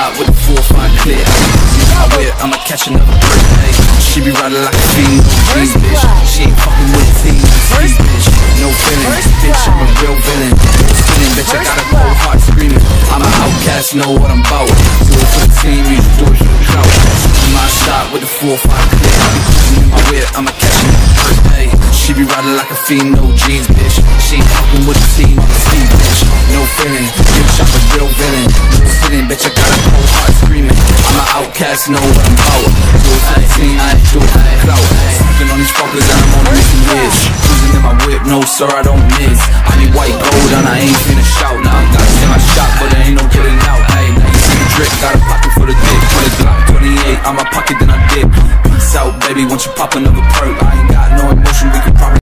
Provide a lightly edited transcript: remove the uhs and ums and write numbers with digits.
shot with a 4-5 clear. In my whip, I'ma catch another brick. Hey, she be riding like a fiend, no bitch. She ain't fucking with a team, bitch. No feelings, bitch, I'm a real villain. Spinning, bitch, I got a cold heart screaming. I'm an outcast, know what I'm about. Do it for the team, you do it for the crowd. My shot with a 4-5 clear. In my whip, I'ma catch another brick. Hey, she be riding like a fiend, no jeans, bitch. She ain't fucking with the team, I'm a team, bitch. No feeling, bitch, I'm a real villain. No sitting, bitch, I got a cold heart screaming. I'm an outcast, know what I'm about. Do it for the team, I do it for the clout. Smoking on these fuckers and I'm only making years. Cruising in my whip, no sir, I don't miss. I need white gold and I ain't finna shout. Now I gotta take my shot, but there ain't no getting out. Hey, now you see the drip, got a pocket full of dick. Put a Glock 28 on my pocket, then I dip. Peace out, baby, once you pop another perk. I ain't got no emotion, we can probably